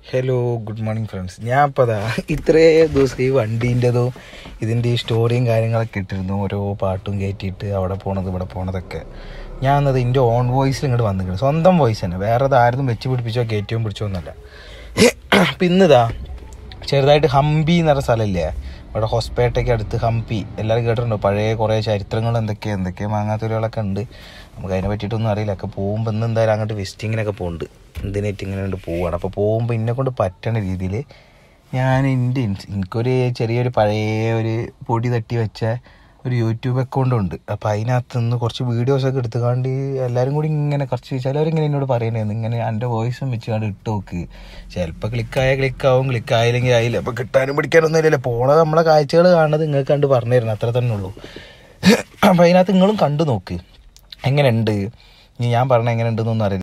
Hello good morning friends. ഞാൻ ഇപ്പോൾ അതാ ഇത്രേ ദിവസം ഈ വണ്ടീൻ്റെതും ഇതിൻ്റെ ഈ സ്റ്റോറിയും കാര്യങ്ങളൊക്കെ ഇട്ടിരുന്നു, ഓരോ പാട്ടും കയറ്റിയിട്ട് അവിടെ പോണത് ഇവിടെ പോണതൊക്കെ. ഞാൻ എന്നത് എൻ്റെ ഓൺ വോയിസിൽ ഇങ്ങോട്ട് വന്നിരിക്കണം, സ്വന്തം വോയിസ് തന്നെ, വേറെ ആരും വെച്ച് പിടിപ്പിച്ചോ കയറ്റിയോ പിടിച്ചോ ഒന്നുമല്ല. അപ്പം ഇന്നിതാ ചെറുതായിട്ട് ഹംപി എന്ന് പറഞ്ഞ സ്ഥലമില്ലേ, അവിടെ ഹോസ്പേട്ടയ്ക്ക് അടുത്ത് ഹംപി, എല്ലാവരും കേട്ടിട്ടുണ്ടോ? പഴയ കുറേ ചരിത്രങ്ങൾ എന്തൊക്കെയോ മാങ്ങാത്തൊലികളൊക്കെ ഉണ്ട്. നമുക്ക് അതിനെ പറ്റിയിട്ടൊന്നും അറിയില്ല. ഒക്കെ പോകുമ്പോൾ ഇന്ന് എന്തായാലും അങ്ങോട്ട് വിസിറ്റിങ്ങിനൊക്കെ പോകുന്നുണ്ട്, എന്തിനായിട്ട് ഇങ്ങനെ കൊണ്ട് പോവുകയാണ്. അപ്പോൾ പോകുമ്പോൾ എന്നെ കൊണ്ട് പറ്റണ രീതിയിൽ ഞാൻ എനിക്കൊരു ചെറിയൊരു പഴയ ഒരു പൊടി തട്ടി വെച്ച ഒരു യൂട്യൂബ് അക്കൗണ്ടും ഉണ്ട്. അപ്പോൾ അതിനകത്ത് നിന്ന് കുറച്ച് വീഡിയോസൊക്കെ എടുത്തുകൊണ്ട് എല്ലാവരും കൂടി ഇങ്ങനെ കുറച്ച് ചിലവരിങ്ങനെ എന്നോട് പറയണേന്ന്, ഇങ്ങനെ എൻ്റെ വോയിസും വെച്ചുകൊണ്ട് ഇട്ട് നോക്ക്, ചിലപ്പോൾ ക്ലിക്കാവും, ക്ലിക്കായില്ലെങ്കിൽ ആയില്ല. അപ്പോൾ കിട്ടാനും പിടിക്കാനൊന്നും ഇല്ലല്ലോ, പോണത് നമ്മളെ കാഴ്ചകൾ കാണുന്നത് നിങ്ങൾക്ക് കണ്ട് പറഞ്ഞു തരണം, അത്ര തന്നെ ഉള്ളൂ. അപ്പോൾ അതിനകത്ത് നിങ്ങളും കണ്ടു നോക്ക് എങ്ങനെയുണ്ട്. ഞാൻ പറഞ്ഞ എങ്ങനെ ഉണ്ടെന്നൊന്നും അറിയില്ല.